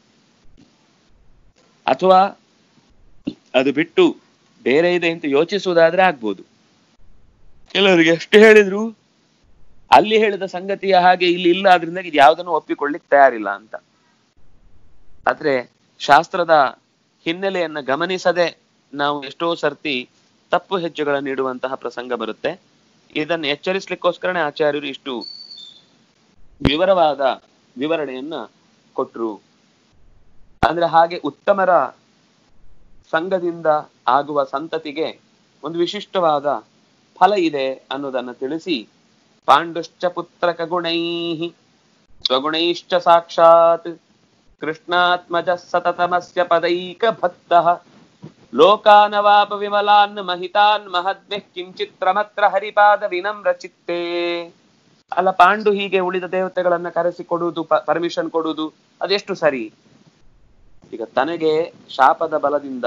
Speaker 1: ಅಥವಾ ಅದು ಬಿಟ್ಟು ಬೇರೆ ಇದೆ ಅಂತ ಯೋಚಿಸುವುದಾದ್ರೆ ಆಗ್ಬೋದು. ಕೆಲವರಿಗೆ ಎಷ್ಟು ಹೇಳಿದ್ರು ಅಲ್ಲಿ ಹೇಳಿದ ಸಂಗತಿಯ ಹಾಗೆ ಇಲ್ಲಿ ಇಲ್ಲ, ಆದ್ರಿಂದ ಇದು ಯಾವುದನ್ನು ಒಪ್ಪಿಕೊಳ್ಳಿಕ್ ತಯಾರಿಲ್ಲ ಅಂತ. ಆದ್ರೆ ಶಾಸ್ತ್ರದ ಹಿನ್ನೆಲೆಯನ್ನ ಗಮನಿಸದೆ ನಾವು ಎಷ್ಟೋ ಸರ್ತಿ ತಪ್ಪು ಹೆಜ್ಜೆಗಳನ್ನು ನೀಡುವಂತಹ ಪ್ರಸಂಗ ಬರುತ್ತೆ. ಇದನ್ನು ಎಚ್ಚರಿಸ್ಲಿಕ್ಕೋಸ್ಕರನೇ ಆಚಾರ್ಯರು ಇಷ್ಟು ವಿವರವಾದ ವಿವರಣೆಯನ್ನ ಕೊಟ್ರು. ಅಂದ್ರೆ ಹಾಗೆ ಉತ್ತಮರ ಸಂಘದಿಂದ ಆಗುವ ಸಂತತಿಗೆ ಒಂದು ವಿಶಿಷ್ಟವಾದ ಫಲ ಇದೆ ಅನ್ನೋದನ್ನ ತಿಳಿಸಿ, ಪಾಂಡುಶ್ಚ ಪುತ್ರಕ ಗುಣೈಃ ಸ್ವಗುಣೈಶ್ಚ ಸಾಕ್ಷಾತ್ ಕೃಷ್ಣಾತ್ಮಜ ಸತತಮಸ್ಯ ಪದೈಕ ಭಕ್ತಃ ಲೋಕಾನವಾಪ ವಿಮಲಾನ್ ಮಹಿತಾನ್ ಮಹದ್ಭ್ಯಃ ಕಿಂಚಿತ್ರಮತ್ರ ಹರಿಪಾದ ವಿನಮ್ರ ಚಿತ್ತೇ. ಅಲ್ಲ, ಪಾಂಡು ಹೀಗೆ ಉಳಿದ ದೇವತೆಗಳನ್ನ ಕರೆಸಿಕೊಡುವುದು, ಪರ್ಮಿಷನ್ ಕೊಡುವುದು ಅದೆಷ್ಟು ಸರಿ? ಈಗ ತನಗೆ ಶಾಪದ ಬಲದಿಂದ,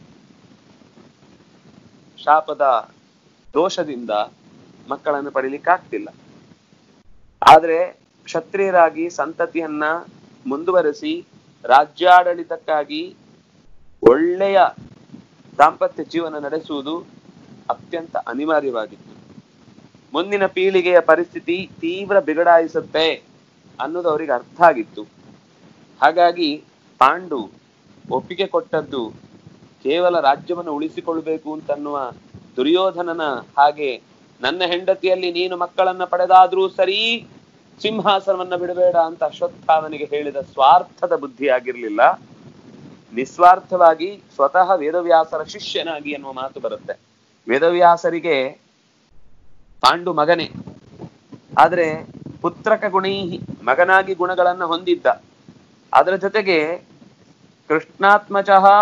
Speaker 1: ಶಾಪದ ದೋಷದಿಂದ ಮಕ್ಕಳನ್ನು ಪಡಿಲಿಕ್ಕಾಗ್ತಿಲ್ಲ. ಆದ್ರೆ ಕ್ಷತ್ರಿಯರಾಗಿ ಸಂತತಿಯನ್ನ ಮುಂದುವರೆಸಿ ರಾಜ್ಯಾಡಳಿತಕ್ಕಾಗಿ ಒಳ್ಳೆಯ ದಾಂಪತ್ಯ ಜೀವನ ನಡೆಸುವುದು ಅತ್ಯಂತ ಅನಿವಾರ್ಯವಾಗಿತ್ತು. ಮುಂದಿನ ಪೀಳಿಗೆಯ ಪರಿಸ್ಥಿತಿ ತೀವ್ರ ಬಿಗಡಾಯಿಸುತ್ತೆ ಅನ್ನೋದು ಅವರಿಗೆ ಅರ್ಥ ಆಗಿತ್ತು. ಹಾಗಾಗಿ ಪಾಂಡು ಒಪ್ಪಿಗೆ ಕೊಟ್ಟದ್ದು ಕೇವಲ ರಾಜ್ಯವನ್ನು ಉಳಿಸಿಕೊಳ್ಬೇಕು ಅಂತನ್ನುವ ದುರ್ಯೋಧನನ ಹಾಗೆ, ನನ್ನ ಹೆಂಡತಿಯಲ್ಲಿ ನೀನು ಮಕ್ಕಳನ್ನ ಪಡೆದಾದ್ರೂ ಸರಿ, ಸಿಂಹಾಸನವನ್ನ ಬಿಡಬೇಡ ಅಂತ ಅಶ್ವತ್ಥಾಮನಿಗೆ ಹೇಳಿದ ಸ್ವಾರ್ಥದ ಬುದ್ಧಿ ಆಗಿರ್ಲಿಲ್ಲ. ನಿಸ್ವಾರ್ಥವಾಗಿ ಸ್ವತಃ ವೇದವ್ಯಾಸರ ಶಿಷ್ಯನಾಗಿ ಎನ್ನುವ ಮಾತು ಬರುತ್ತೆ. ವೇದವ್ಯಾಸರಿಗೆ ಪಾಂಡು ಮಗನೇ, ಆದ್ರೆ ಪುತ್ರಕ ಗುಣೈಹಿ ಮಗನಾಗಿ ಗುಣಗಳನ್ನ ಹೊಂದಿದ್ದ. ಅದರ ಜೊತೆಗೆ ಕೃಷ್ಣಾತ್ಮಜಃ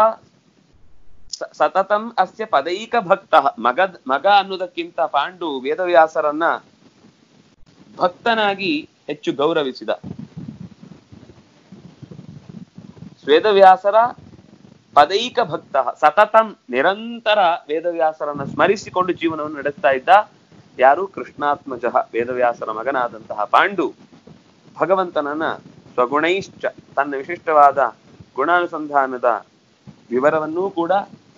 Speaker 1: ಸತತಂ ಅಸ್ಯ ಪದೈಕ ಭಕ್ತ. ಮಗ ಮಗ ಅನ್ನೋದಕ್ಕಿಂತ ಪಾಂಡು ವೇದವ್ಯಾಸರನ್ನ ಭಕ್ತನಾಗಿ ಹೆಚ್ಚು ಗೌರವಿಸಿದ. ವೇದವ್ಯಾಸರ ಪದೈಕ ಭಕ್ತ, ಸತತಂ ನಿರಂತರ ವೇದವ್ಯಾಸರನ್ನ ಸ್ಮರಿಸಿಕೊಂಡು ಜೀವನವನ್ನು ನಡೆಸ್ತಾ ಇದ್ದ. ಯಾರು? ಕೃಷ್ಣಾತ್ಮಜಃ, ವೇದವ್ಯಾಸರ ಮಗನಾದಂತಹ ಪಾಂಡು ಭಗವಂತನನ್ನ ಸ್ವಗುಣೈಶ್ಚ, ತನ್ನ ವಿಶಿಷ್ಟವಾದ ಗುಣಾನುಸಂಧಾನದ ವಿವರವನ್ನೂ ಕೂಡ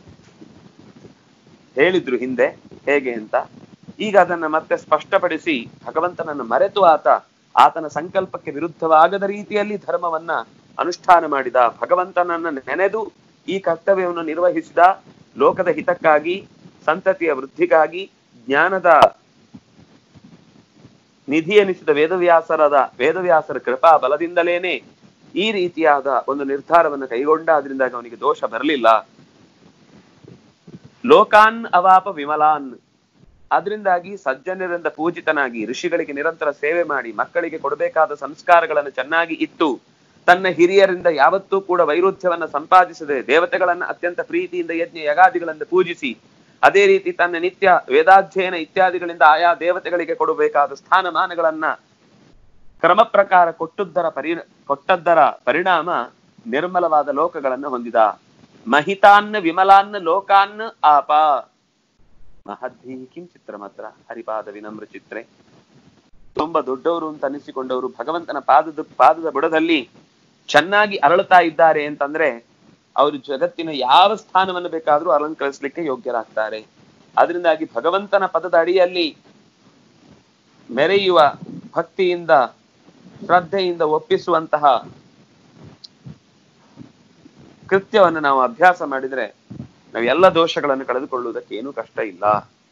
Speaker 1: ಹೇಳಿದ್ರು ಹಿಂದೆ ಹೇಗೆ ಅಂತ. ಈಗ ಅದನ್ನ ಮತ್ತೆ ಸ್ಪಷ್ಟಪಡಿಸಿ ಭಗವಂತನನ್ನು ಮರೆತು ಆತ ಆತನ ಸಂಕಲ್ಪಕ್ಕೆ ವಿರುದ್ಧವಾಗದ ರೀತಿಯಲ್ಲಿ ಧರ್ಮವನ್ನ ಅನುಷ್ಠಾನ ಮಾಡಿದ. ಭಗವಂತನನ್ನ ನೆನೆದು ಈ ಕರ್ತವ್ಯವನ್ನು ನಿರ್ವಹಿಸಿದ. ಲೋಕದ ಹಿತಕ್ಕಾಗಿ, ಸಂತತಿಯ ವೃದ್ಧಿಗಾಗಿ, ಜ್ಞಾನದ ನಿಧಿ ಎನಿಸಿದ ವೇದವ್ಯಾಸರದ ವೇದವ್ಯಾಸರ ಕೃಪಾ ಬಲದಿಂದಲೇನೆ ಈ ರೀತಿಯಾದ ಒಂದು ನಿರ್ಧಾರವನ್ನು ಕೈಗೊಂಡ. ಅದರಿಂದಾಗಿ ಅವನಿಗೆ ದೋಷ ಬರಲಿಲ್ಲ. ಲೋಕಾನ್ ಅವಾಪ ವಿಮಲಾನ್, ಅದರಿಂದಾಗಿ ಸಜ್ಜನರಿಂದ ಪೂಜಿತನಾಗಿ ಋಷಿಗಳಿಗೆ ನಿರಂತರ ಸೇವೆ ಮಾಡಿ ಮಕ್ಕಳಿಗೆ ಕೊಡಬೇಕಾದ ಸಂಸ್ಕಾರಗಳನ್ನು ಚೆನ್ನಾಗಿ ಇತ್ತು, ತನ್ನ ಹಿರಿಯರಿಂದ ಯಾವತ್ತೂ ಕೂಡ ವೈರುಧ್ಯವನ್ನ ಸಂಪಾದಿಸದೆ ದೇವತೆಗಳನ್ನ ಅತ್ಯಂತ ಪ್ರೀತಿಯಿಂದ ಯಜ್ಞ ಯಗಾದಿಗಳನ್ನು ಪೂಜಿಸಿ, ಅದೇ ರೀತಿ ತನ್ನ ನಿತ್ಯ ವೇದಾಧ್ಯಯನ ಇತ್ಯಾದಿಗಳಿಂದ ಆಯಾ ದೇವತೆಗಳಿಗೆ ಕೊಡಬೇಕಾದ ಸ್ಥಾನಮಾನಗಳನ್ನ ಕ್ರಮ ಪ್ರಕಾರ ಕೊಟ್ಟುದ್ದರ ಪರಿ ಕೊಟ್ಟದ್ದರ ಪರಿಣಾಮ ನಿರ್ಮಲವಾದ ಲೋಕಗಳನ್ನ ಹೊಂದಿದ. ಮಹಿತಾನ್ನ ವಿಮಲಾನ್ನ ಲೋಕಾನ್ನ ಆಪ ಮಹದ್ಭಿ ಕಿಂ ಚಿತ್ರ ಮಾತ್ರ ಹರಿಪಾದ ವಿನಮ್ರ ಚಿತ್ರೆ. ತುಂಬಾ ದೊಡ್ಡವರು ಅಂತ ಅನಿಸಿಕೊಂಡವರು ಭಗವಂತನ ಪಾದದ ಪಾದದ ಬುಡದಲ್ಲಿ ಚೆನ್ನಾಗಿ ಅರಳುತ್ತಾ ಇದ್ದಾರೆ ಅಂತಂದ್ರೆ ಅವರು ಜಗತ್ತಿನ ಯಾವ ಸ್ಥಾನವನ್ನು ಬೇಕಾದ್ರೂ ಅಲಂಕರಿಸಲಿಕ್ಕೆ ಯೋಗ್ಯರಾಗ್ತಾರೆ. ಅದರಿಂದಾಗಿ ಭಗವಂತನ ಪದದ ಅಡಿಯಲ್ಲಿ ಮೆರೆಯುವ ಭಕ್ತಿಯಿಂದ ಶ್ರದ್ಧೆಯಿಂದ ಒಪ್ಪಿಸುವಂತಹ ಕೃತ್ಯವನ್ನು ನಾವು ಅಭ್ಯಾಸ ಮಾಡಿದ್ರೆ ನಾವು ಎಲ್ಲ ದೋಷಗಳನ್ನು ಕಳೆದುಕೊಳ್ಳುವುದಕ್ಕೆ ಏನೂ ಕಷ್ಟ ಇಲ್ಲ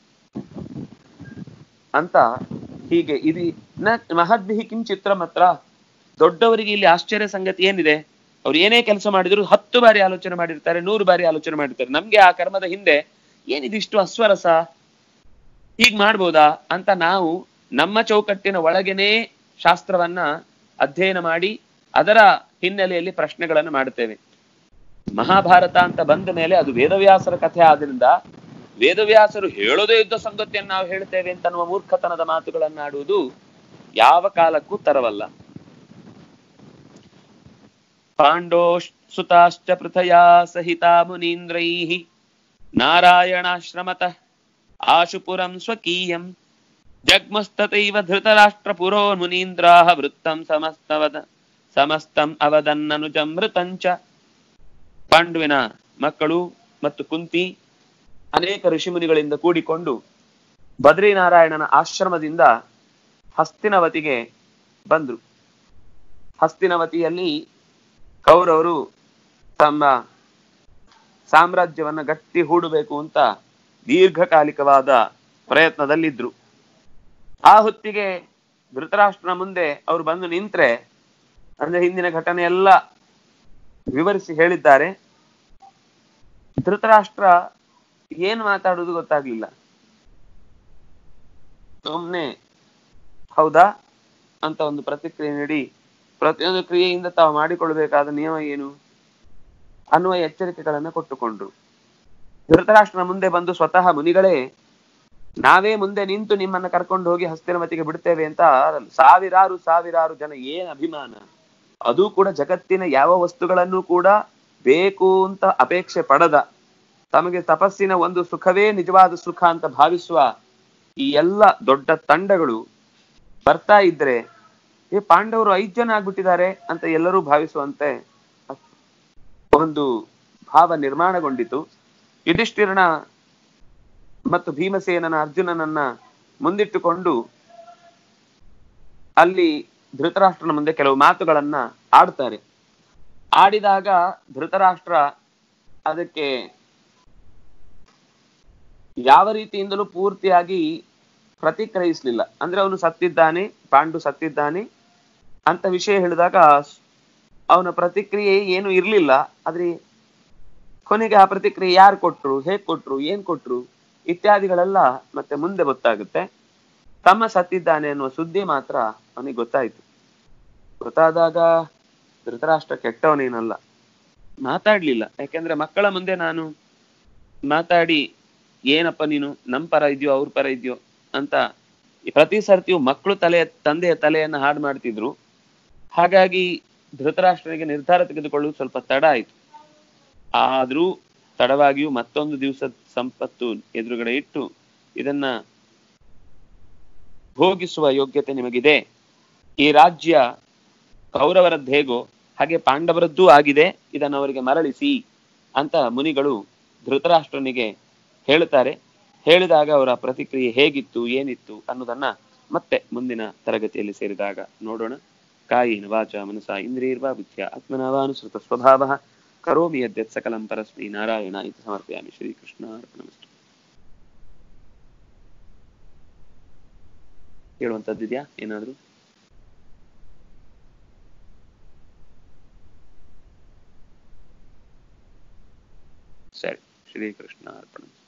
Speaker 1: ಅಂತ. ಹೀಗೆ ಇದು ಮಹದ್ಭಿ ಕಿಂ ಚಿತ್ರ ಮಾತ್ರ. ದೊಡ್ಡವರಿಗೆ ಇಲ್ಲಿ ಆಶ್ಚರ್ಯ ಸಂಗತಿ ಏನಿದೆ, ಅವ್ರು ಏನೇ ಕೆಲಸ ಮಾಡಿದ್ರು ಹತ್ತು ಬಾರಿ ಆಲೋಚನೆ ಮಾಡಿರ್ತಾರೆ, ನೂರು ಬಾರಿ ಆಲೋಚನೆ ಮಾಡಿರ್ತಾರೆ. ನಮ್ಗೆ ಆ ಕರ್ಮದ ಹಿಂದೆ ಏನಿದಿಷ್ಟು ಅಸ್ವರಸ, ಹೀಗ್ ಮಾಡ್ಬೋದಾ ಅಂತ ನಾವು ನಮ್ಮ ಚೌಕಟ್ಟಿನ ಒಳಗೇನೆ ಶಾಸ್ತ್ರವನ್ನ ಅಧ್ಯಯನ ಮಾಡಿ ಅದರ ಹಿನ್ನೆಲೆಯಲ್ಲಿ ಪ್ರಶ್ನೆಗಳನ್ನು ಮಾಡುತ್ತೇವೆ. ಮಹಾಭಾರತ ಅಂತ ಬಂದ ಮೇಲೆ ಅದು ವೇದವ್ಯಾಸರ ಕಥೆ ಆದ್ರಿಂದ ವೇದವ್ಯಾಸರು ಹೇಳೋದೇ ಯುದ್ಧ ಸಂಗತಿಯನ್ನು ನಾವು ಹೇಳ್ತೇವೆ ಅಂತ ಅನ್ನುವ ಮೂರ್ಖತನದ ಮಾತುಗಳನ್ನಾಡುವುದು ಯಾವ ಕಾಲಕ್ಕೂ ತರವಲ್ಲ. ಪಾಂಡೋ ಸುತಾಶ್ಚ ಪೃಥಯಾ ಸಹಿತಾ ಮುನೀಂದ್ರೈಃ ನಾರಾಯಣಾಶ್ರಮತಃ ಆಶುಪುರಂ ಸ್ವಕೀಯಂ ಜಗ್ಮಸ್ತತೈವ ಧೃತರಾಷ್ಟ್ರ ಪುರೋ ಮುನೀಂದ್ರಾಃ ವೃತ್ತಂ ಸಮಸ್ತವದ ಸಮಸ್ತಂ ಅವದನ್ನನುಜಮೃತಂಚ. ಪಾಂಡುವಿನ ಮಕ್ಕಳು ಮತ್ತು ಕುಂತಿ ಅನೇಕ ಋಷಿಮುನಿಗಳಿಂದ ಕೂಡಿಕೊಂಡು ಬದ್ರಿನಾರಾಯಣನ ಆಶ್ರಮದಿಂದ ಹಸ್ತಿನವತಿಗೆ ಬಂದ್ರು. ಹಸ್ತಿನವತಿಯಲ್ಲಿ ಕೌರವರು ತಮ್ಮ ಸಾಮ್ರಾಜ್ಯವನ್ನ ಗಟ್ಟಿ ಹೂಡಬೇಕು ಅಂತ ದೀರ್ಘಕಾಲಿಕವಾದ ಪ್ರಯತ್ನದಲ್ಲಿದ್ರು. ಆ ಹೊತ್ತಿಗೆ ಧೃತರಾಷ್ಟ್ರನ ಮುಂದೆ ಅವರು ಬಂದು ನಿಂತ್ರೆ, ಅಂದ್ರೆ ಹಿಂದಿನ ಘಟನೆ ಎಲ್ಲ ವಿವರಿಸಿ ಹೇಳಿದ್ದಾರೆ. ಧೃತರಾಷ್ಟ್ರ ಏನ್ ಮಾತಾಡುವುದು ಗೊತ್ತಾಗ್ಲಿಲ್ಲ. ಸುಮ್ನೆ ಹೌದಾ ಅಂತ ಒಂದು ಪ್ರತಿಕ್ರಿಯೆ ನೀಡಿ ಪ್ರತಿಯೊಂದು ಕ್ರಿಯೆಯಿಂದ ತಾವು ಮಾಡಿಕೊಳ್ಬೇಕಾದ ನಿಯಮ ಏನು ಅನ್ನುವ ಎಚ್ಚರಿಕೆಗಳನ್ನ ಕೊಟ್ಟುಕೊಂಡ್ರು. ಧೃತರಾಷ್ಟ್ರನ ಮುಂದೆ ಬಂದು ಸ್ವತಃ ಮುನಿಗಳೇ ನಾವೇ ಮುಂದೆ ನಿಂತು ನಿಮ್ಮನ್ನ ಕರ್ಕೊಂಡು ಹೋಗಿ ಹಸ್ತಿನವತಿಗೆ ಬಿಡ್ತೇವೆ ಅಂತ ಸಾವಿರಾರು ಸಾವಿರಾರು ಜನ ಏನ್ ಅಭಿಮಾನ. ಅದು ಕೂಡ ಜಗತ್ತಿನ ಯಾವ ವಸ್ತುಗಳನ್ನು ಕೂಡ ಬೇಕು ಅಂತ ಅಪೇಕ್ಷೆ ಪಡದ, ತಮಗೆ ತಪಸ್ಸಿನ ಒಂದು ಸುಖವೇ ನಿಜವಾದ ಸುಖ ಅಂತ ಭಾವಿಸುವ ಈ ಎಲ್ಲ ದೊಡ್ಡ ತಂಡಗಳು ಬರ್ತಾ ಇದ್ರೆ ಈ ಪಾಂಡವರು ಐದು ಜನ ಆಗ್ಬಿಟ್ಟಿದ್ದಾರೆ ಅಂತ ಎಲ್ಲರೂ ಭಾವಿಸುವಂತೆ ಒಂದು ಭಾವ ನಿರ್ಮಾಣಗೊಂಡಿತು. ಯುಧಿಷ್ಠಿರನ ಮತ್ತು ಭೀಮಸೇನನ ಅರ್ಜುನನನ್ನ ಮುಂದಿಟ್ಟುಕೊಂಡು ಅಲ್ಲಿ ಧೃತರಾಷ್ಟ್ರನ ಮುಂದೆ ಕೆಲವು ಮಾತುಗಳನ್ನ ಆಡ್ತಾರೆ. ಆಡಿದಾಗ ಧೃತರಾಷ್ಟ್ರ ಅದಕ್ಕೆ ಯಾವ ರೀತಿಯಿಂದಲೂ ಪೂರ್ತಿಯಾಗಿ ಪ್ರತಿಕ್ರಿಯಿಸ್ಲಿಲ್ಲ. ಅಂದ್ರೆ ಅವನು ಸತ್ತಿದ್ದಾನೆ, ಪಾಂಡು ಸತ್ತಿದ್ದಾನೆ ಅಂತ ವಿಷಯ ಹೇಳಿದಾಗ ಅವನ ಪ್ರತಿಕ್ರಿಯೆ ಏನು ಇರ್ಲಿಲ್ಲ. ಆದ್ರೆ ಕೊನೆಗೆ ಆ ಪ್ರತಿಕ್ರಿಯೆ ಯಾರು ಕೊಟ್ರು, ಹೇಗ್ ಕೊಟ್ರು, ಏನ್ ಕೊಟ್ರು ಇತ್ಯಾದಿಗಳೆಲ್ಲ ಮತ್ತೆ ಮುಂದೆ ಗೊತ್ತಾಗುತ್ತೆ. ತಮ್ಮ ಸತ್ತಿದ್ದಾನೆ ಅನ್ನುವ ಸುದ್ದಿ ಮಾತ್ರ ಅವನಿಗೆ ಗೊತ್ತಾಯ್ತು. ಗೊತ್ತಾದಾಗ ಧೃತರಾಷ್ಟ್ರ ಕೆಟ್ಟವನೇನಲ್ಲ, ಮಾತಾಡ್ಲಿಲ್ಲ. ಯಾಕೆಂದ್ರೆ ಮಕ್ಕಳ ಮುಂದೆ ನಾನು ಮಾತಾಡಿ ಏನಪ್ಪ ನೀನು ನಮ್ ಪರ ಇದೆಯೋ ಅವ್ರ ಪರ ಇದೆಯೋ ಅಂತ ಪ್ರತಿ ಸರ್ತಿಯು ಮಕ್ಕಳು ತಲೆ ತಂದೆಯ ತಲೆಯನ್ನ ಹಾಡು ಮಾಡ್ತಿದ್ರು. ಹಾಗಾಗಿ ಧೃತರಾಷ್ಟ್ರನಿಗೆ ನಿರ್ಧಾರ ತೆಗೆದುಕೊಳ್ಳುವುದು ಸ್ವಲ್ಪ ತಡ ಆಯ್ತು. ಆದ್ರೂ ತಡವಾಗಿಯೂ ಮತ್ತೊಂದು ದಿವಸದ ಸಂಪತ್ತು ಎದುರುಗಡೆ ಇಟ್ಟು ಇದನ್ನ ಭೋಗಿಸುವ ಯೋಗ್ಯತೆ ನಿಮಗಿದೆ. ಈ ರಾಜ್ಯ ಕೌರವರದ್ದು ಹೇಗೋ ಹಾಗೆ ಪಾಂಡವರದ್ದೂ ಆಗಿದೆ, ಇದನ್ನು ಅವರಿಗೆ ಮರಳಿಸಿ ಅಂತ ಮುನಿಗಳು ಧೃತರಾಷ್ಟ್ರನಿಗೆ ಹೇಳುತ್ತಾರೆ. ಹೇಳಿದಾಗ ಅವರ ಪ್ರತಿಕ್ರಿಯೆ ಹೇಗಿತ್ತು ಏನಿತ್ತು ಅನ್ನೋದನ್ನ ಮತ್ತೆ ಮುಂದಿನ ತರಗತಿಯಲ್ಲಿ ಸೇರಿದಾಗ ನೋಡೋಣ. ಕಾಯೇನ ವಾಚ ಮನಸಾ ಇಂದ್ರಿಯರ್ವಾ ಬುದ್ಧ್ಯ ಆತ್ಮನಾವಾನುಸೃತ ಸ್ವಭಾವಃ ಕರೋಮಿ ಯದ್ಯತ್ ಸಕಲಂ ಪರಸ್ಮೈ ನಾರಾಯಣ ಇತಿ ಸಮರ್ಪಯಾಮಿ. ಶ್ರೀಕೃಷ್ಣಾರ್ಪಣಮಸ್ತು. ಹೇಳುವಂತದ್ದಿದ್ಯಾ ಏನಾದ್ರು? ಸರಿ, ಶ್ರೀಕೃಷ್ಣ ಅರ್ಪಣ.